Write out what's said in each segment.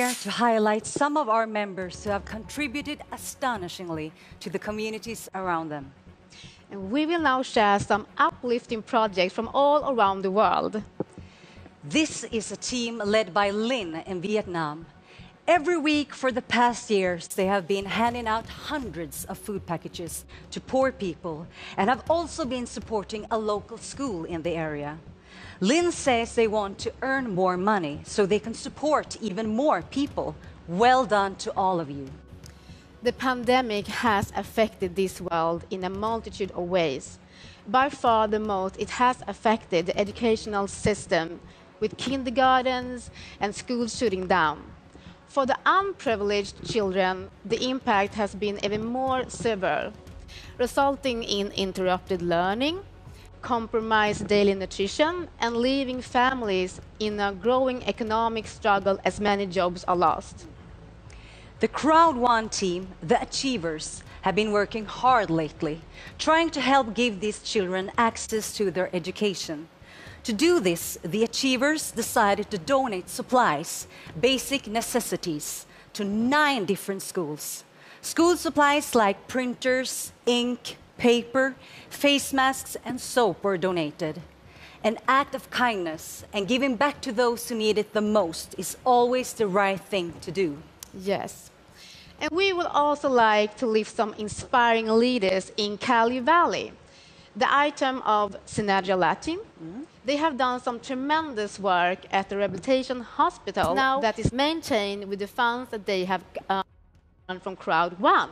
here to highlight some of our members who have contributed astonishingly to the communities around them. And we will now share some uplifting projects from all around the world. This is a team led by Lynn in Vietnam. Every week for the past years, they have been handing out hundreds of food packages to poor people and have also been supporting a local school in the area. Lynn says they want to earn more money so they can support even more people. Well done to all of you. The pandemic has affected this world in a multitude of ways. By far the most, it has affected the educational system, with kindergartens and schools shutting down. For the unprivileged children, the impact has been even more severe, resulting in interrupted learning, compromised daily nutrition, and leaving families in a growing economic struggle as many jobs are lost. The CROWD1 team, the Achievers, have been working hard lately, trying to help give these children access to their education. To do this, the Achievers decided to donate supplies, basic necessities, to 9 different schools. School supplies like printers, ink, paper, face masks, and soap were donated. An act of kindness and giving back to those who need it the most is always the right thing to do. Yes. And we would also like to lift some inspiring leaders in Cali Valley. The item of Synergia Latin. They have done some tremendous work at the rehabilitation hospital now that is maintained with the funds that they have earned from CROWD1.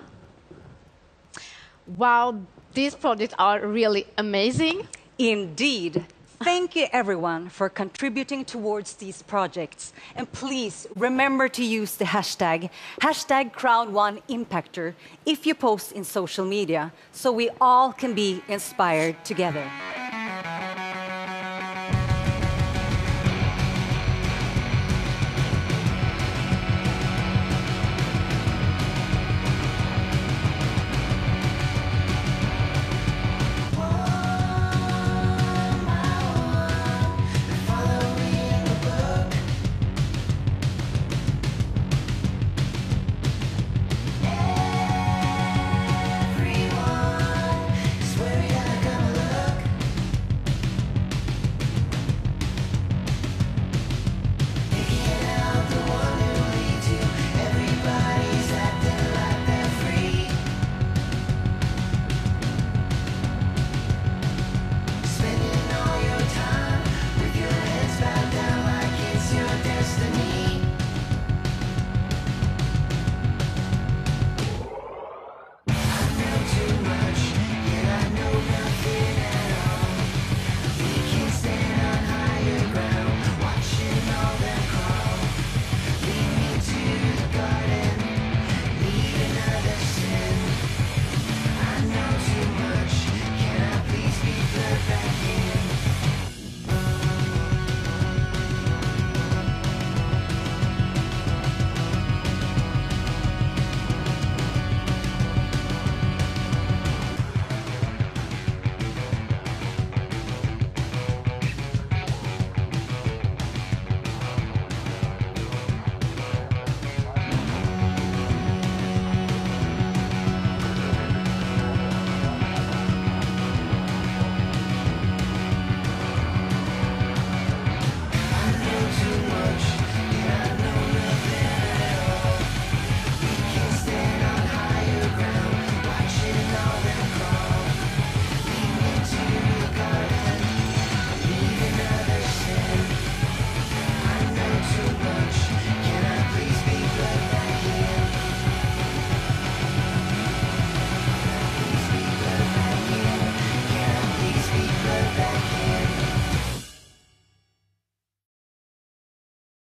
Wow, these projects are really amazing. Indeed. Thank you, everyone, for contributing towards these projects. And please remember to use the hashtag CROWD1 IMPACTOR if you post in social media, so we all can be inspired together.